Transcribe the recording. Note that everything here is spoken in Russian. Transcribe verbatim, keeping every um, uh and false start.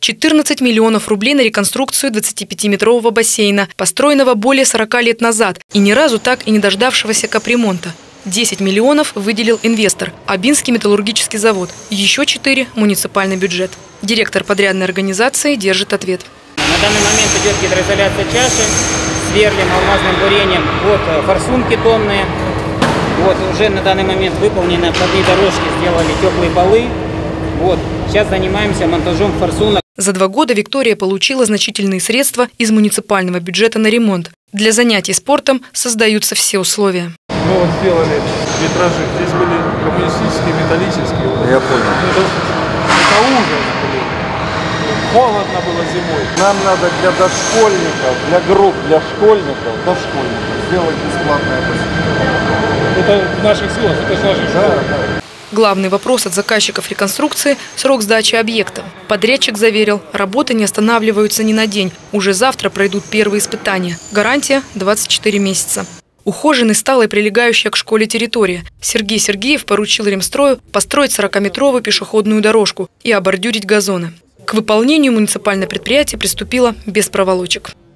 четырнадцать миллионов рублей на реконструкцию двадцатипятиметрового бассейна, построенного более сорока лет назад и ни разу так и не дождавшегося капремонта. десять миллионов выделил инвестор – Абинский металлургический завод. Еще четыре – муниципальный бюджет. Директор подрядной организации держит ответ. На данный момент идет гидроизоляция чаши, сверлим алмазным бурением под форсунки тонные. Вот, уже на данный момент выполнены обходные дорожки, сделали теплые полы. Вот, сейчас занимаемся монтажом форсунок. За два года Виктория получила значительные средства из муниципального бюджета на ремонт. Для занятий спортом создаются все условия. Мы вот сделали витражи. Здесь были коммунистические, металлические. Я понял. Это, это ужас, блин. Холодно было зимой. Нам надо для дошкольников, для групп, для школьников, дошкольников сделать бесплатное посещение. Это в наших силах, это же наши школы. Главный вопрос от заказчиков реконструкции – срок сдачи объекта. Подрядчик заверил, работы не останавливаются ни на день. Уже завтра пройдут первые испытания. Гарантия – двадцать четыре месяца. Ухоженный, стала прилегающая к школе территория. Сергей Сергеев поручил Ремстрою построить сорокаметровую пешеходную дорожку и обордюрить газоны. К выполнению муниципальное предприятие приступило без проволочек.